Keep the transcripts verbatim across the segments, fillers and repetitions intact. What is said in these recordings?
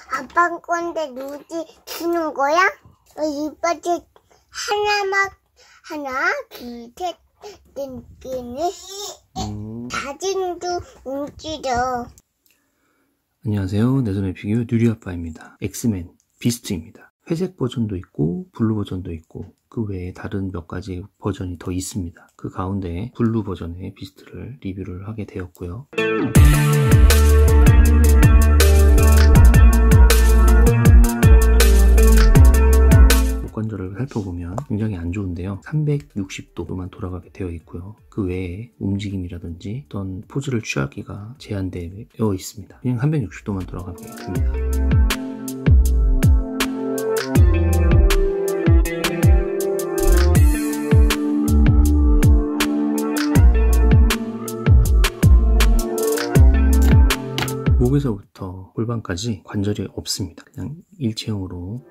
아빠 건데 누지 주는 거야? 어, 이빨이 하나만 하나 둘셋 땡기네. 음. 사진도 움직여. 안녕하세요. 내 손의 피규어 뉴리아빠입니다. 엑스맨 비스트입니다. 회색 버전도 있고 블루 버전도 있고 그 외에 다른 몇 가지 버전이 더 있습니다. 그 가운데 블루 버전의 비스트를 리뷰를 하게 되었고요. 목관절을 살펴보면 굉장히 안 좋은데요. 삼백육십 도로만 돌아가게 되어 있고요. 그 외에 움직임이라든지 어떤 포즈를 취하기가 제한되어 있습니다. 그냥 삼백육십 도만 돌아가게 됩니다. 목에서부터 골반까지 관절이 없습니다. 그냥 일체형으로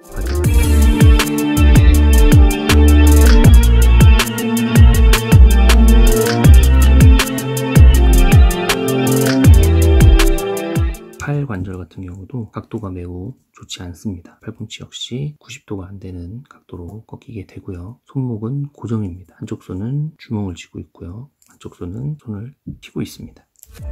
팔 관절 같은 경우도 각도가 매우 좋지 않습니다. 팔꿈치 역시 구십 도가 안 되는 각도로 꺾이게 되고요. 손목은 고정입니다. 한쪽 손은 주먹을 쥐고 있고요. 한쪽 손은 손을 펴고 있습니다.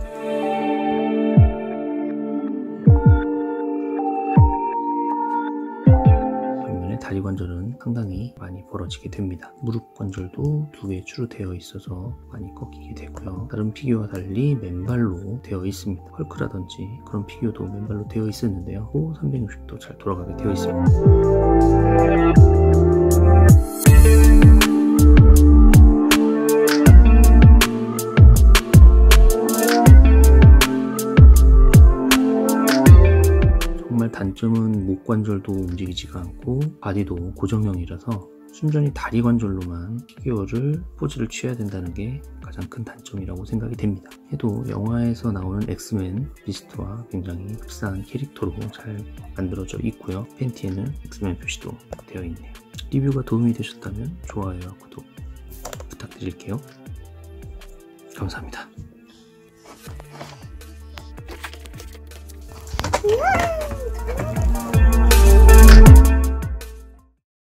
다리 관절은 상당히 많이 벌어지게 됩니다. 무릎 관절도 두 개 추로 되어 있어서 많이 꺾이게 되고요. 다른 피규어와 달리 맨발로 되어 있습니다. 헐크라든지 그런 피규어도 맨발로 되어 있었는데요. 또 삼백육십 도 잘 돌아가게 되어 있습니다. 단점은 목 관절도 움직이지가 않고 바디도 고정형이라서 순전히 다리 관절로만 피규어를 포즈를 취해야 된다는 게 가장 큰 단점이라고 생각이 됩니다. 해도 영화에서 나오는 엑스맨 비스트와 굉장히 흡사한 캐릭터로 잘 만들어져 있고요. 팬티에는 엑스맨 표시도 되어 있네요. 리뷰가 도움이 되셨다면 좋아요와 구독 부탁드릴게요. 감사합니다.